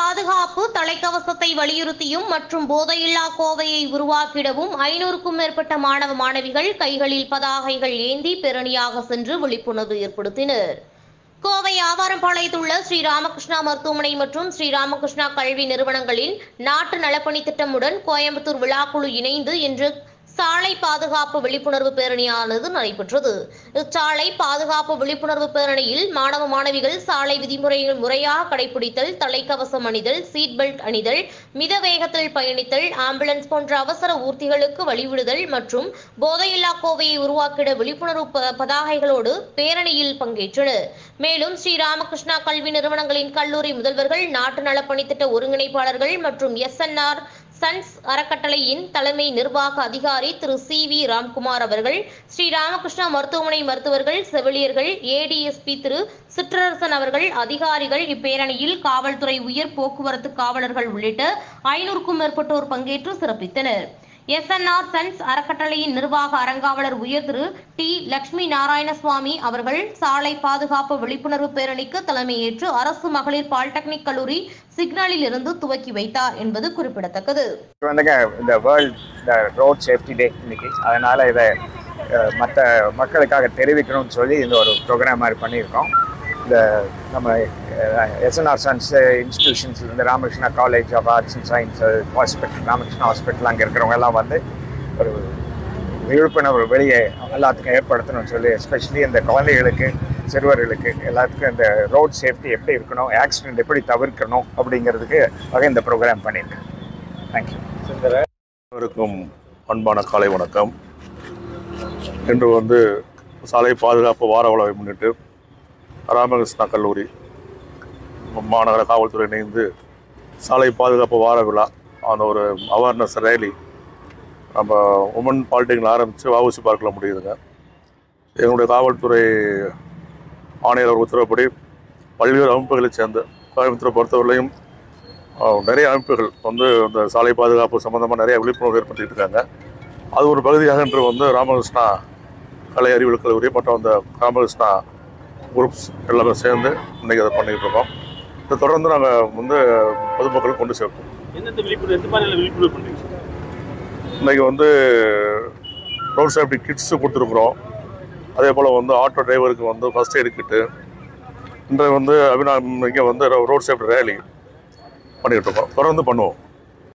பாதுகாப்பு தலைக்கவசத்தை வலியுறுத்தியும் மற்றும் போதையில்லா கோவையை உருவாக்கிடவும் 500க்கும் மேற்பட்ட மாணவ மாணவிகள் கைகளில் பதாகைகள் ஏந்தி பேரணியாக சென்று விழிப்புணர்வு ஏற்படுத்தினர். கோவை ஆவாரம்பாளையத்துள்ள ஸ்ரீ ராமகிருஷ்ணா மருத்துவமனை மற்றும் ஸ்ரீ ராமகிருஷ்ணா கல்வி நிறுவனங்களின் நாட்டு நலப்பணி திட்டமுடன் கோயம்புத்தூர் விழாக்குழு இணைந்து இன்று சாலை பாதுகாப்பு விழிப்புணர்வு பேரணியானது நடைபெற்றது. இச்சாலை பாதுகாப்பு விழிப்புணர்வு பேரணியில் மாணவ மாணவிகள் சாலை விதிமுறைகள் முறையாக கடைபிடித்தல், தலைக்கவசம் அணிதல், சீட் பெல்ட் அணிதல், மித வேகத்தில் பயணித்தல், ஆம்புலன்ஸ் போன்ற அவசர ஊர்திகளுக்கு வழிவிடுதல் மற்றும் போதையில்லா கோவையை உருவாக்கிட விழிப்புணர்வு பதாகைகளோடு பேரணியில் பங்கேற்றனர். மேலும் ஸ்ரீ ராமகிருஷ்ணா கல்வி நிறுவனங்களின் கல்லூரி முதல்வர்கள், நாட்டு நலப்பணித்திட்ட ஒருங்கிணைப்பாளர்கள் மற்றும் SNR சன்ஸ் அறக்கட்டளையின் தலைமை நிர்வாக அதிகாரி திரு CV ராம்குமார் அவர்கள், ஸ்ரீ ராமகிருஷ்ணா மருத்துவமனை மருத்துவர்கள், செவிலியர்கள், ADSP திரு சிற்றரசன் அவர்கள், அதிகாரிகள் இப்பேரணியில் காவல்துறை, உயர் போக்குவரத்து காவலர்கள் உள்ளிட்ட 500க்கும் மேற்பட்டோர் பங்கேற்று சிறப்பித்தனர். SNR சன்ஸ் அறக்கட்டளையின் நிர்வாக அறங்காவலர் உயர் திரு T லட்சுமி நாராயணசுவாமி அவர்கள் சாலை பாதுகாப்பு விழிப்புணர்வு பேரணிக்கு தலைமையேற்று அரசு மகளிர் பாலிடெக்னிக் கல்லூரி சிக்னலில் இருந்து துவக்கி வைத்தார் என்பது குறிப்பிடத்தக்கது. இந்த வேர்ல்ட் ரோட் சேஃப்டி டே இன்னைக்கு, அதனால இதை மற்ற மக்களுக்காக தெரிவிக்கணும்னு சொல்லி இந்த ஒரு ப்ரோக்ராம் மாதிரி பண்ணியிருக்கோம். இந்த நம்ம SNR சன்ஸ் இன்ஸ்டிடியூஷன்ஸ்லேருந்து Ramakrishna college of arts and science hospital, Ramakrishna hospital அங்கே இருக்கிறவங்க எல்லாம் வந்து ஒரு விழிப்புணர்வு வெளியே எல்லாத்துக்கும் ஏற்படுத்தணும்னு சொல்லி, எஸ்பெஷலி இந்த குழந்தைகளுக்கு, சிறுவர்களுக்கு எல்லாத்துக்கும் இந்த ரோட் சேஃப்டி எப்படி இருக்கணும், ஆக்சிடென்ட் எப்படி தவிர்க்கணும் அப்படிங்கிறதுக்கு இந்த ப்ரோக்ராம் பண்ணியிருக்கேன். தேங்க்யூ. அனைவருக்கும் அன்பான காலை வணக்கம். இன்று சாலை பாதுகாப்பு வார விழாவை முன்னிட்டு ராமகிருஷ்ணா கல்லூரி மாநகர காவல்துறை இணைந்து சாலை பாதுகாப்பு வார விழா அந்த ஒரு அவேர்னஸ் ரேலி நம்ம உமன் பாலிடெக்னிக் ஆரம்பித்து வஉசி பார்க்கில் முடியுதுங்க. எங்களுடைய காவல்துறை ஆணையர் உத்தரவுப்படி பல்வேறு அமைப்புகளை சேர்ந்து கோயம்புத்தூரை பொறுத்தவரையிலையும் நிறைய அமைப்புகள் இந்த சாலை பாதுகாப்பு சம்மந்தமாக நிறைய விழிப்புணர்வு ஏற்படுத்திட்டு இருக்காங்க. அது ஒரு பகுதியாக இன்று ராமகிருஷ்ணா கலை அறிவியல் கல்லூரி மற்றும் அந்த ராமகிருஷ்ணா குரூப்ஸ் எல்லாமே சேர்ந்து இன்றைக்கி அதை பண்ணிகிட்டு இருக்கோம். இதை தொடர்ந்து நாங்கள் பொதுமக்களுக்கு கொண்டு சேர்ப்போம். இன்றைக்கி ரோட் சேஃப்டி கிட்ஸு கொடுத்துருக்குறோம். அதே போல் ஆட்டோ டிரைவருக்கு ஃபஸ்ட் எய்டு கிட்டு, இன்றைய இங்கே ரோட் சேஃப்டி ரேலி பண்ணிகிட்டு இருக்கோம். தொடர்ந்து பண்ணுவோம்.